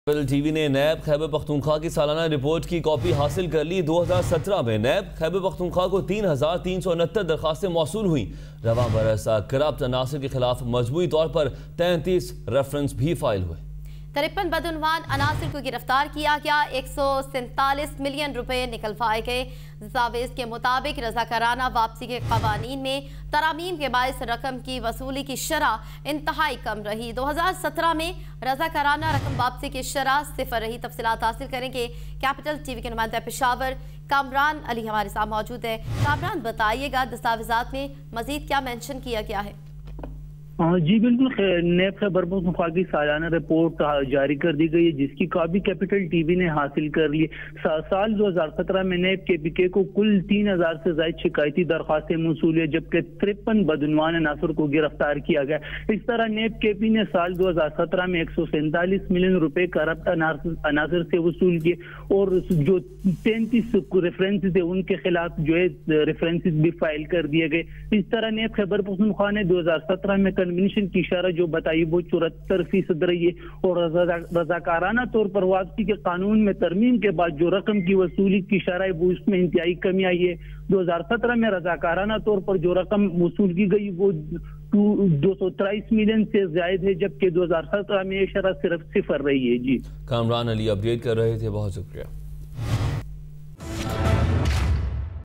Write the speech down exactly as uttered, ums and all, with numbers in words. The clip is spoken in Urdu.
ٹی وی نے نیب خیبر پختونخوا کی سالانہ رپورٹ کی کاپی حاصل کر لی۔ دو ہزار سترہ میں نیب خیبر پختونخوا کو تین ہزار تین سو انہتر درخواستیں موصول ہوئیں۔ رواں برس کرپٹ عناصر کے خلاف مجموعی طور پر تینتیس ریفرنس بھی فائل ہوئے۔ ترپن بدعنوان عناصر کو گرفتار کیا گیا، ایک سو سینتالیس ملین روپے نکلوائے گئے۔ دستاویز کے مطابق رضاکارانہ واپسی کے قوانین میں ترامیم کے باعث رقم کی وصولی کی شرح انتہائی کم رہی۔ دو ہزار سترہ میں رضاکارانہ رقم واپسی کی شرح صفر رہی۔ تفصیلات حاصل کریں گے کیپٹل ٹی وی کے نمائندہ پشاور کامران علی ہمارے ساتھ موجود ہے۔ کامران بتائیے گا دستاویزات میں مزید کیا مینشن کیا گیا ہے؟ جی بالکل، نیب خیبر پختونخوا کی سالانہ رپورٹ جاری کر دی گئی ہے جس کی کاپی کیپٹل ٹی وی نے حاصل کر لی۔ سال دو ہزار سترہ میں نیب کے پی کے کو کل تین ہزار سے زائد شکایتی درخواستیں موصول ہیں، جبکہ ترپن بدعنوان عناصر کو گرفتار کیا گیا۔ اس طرح نیب کے پی نے سال دو ہزار سترہ میں ایک سو سینتالیس ملین روپے کرپٹ عناصر سے وصول کیے اور جو تینتیس ریفرنس تھے ان کے خلاف جو ہے ریفرنس بھی فائل کر دیے گئے۔ اس طرح نیب خیبر پختونخوا نے دو ہزار سترہ میں کنونشن کی شرح جو بتائی وہ چورہتر فیصد رہی ہے اور رضاکارانہ طور پر واپسی کے قانون میں ترمیم کے بعد جو رقم کی وصولی کی شرح ہے وہ اس میں انتہائی کمی آئی ہے۔ دو ہزار سترہ میں رضاکارانہ طور پر جو رقم وصول کی گئی وہ دو سو ترائیس ملین سے زائد ہے، جبکہ دو ہزار سترہ میں یہ شرح صرف صفر رہی ہے۔ جی کامران علی اپڈیٹ کر رہے تھے، بہت شکریہ۔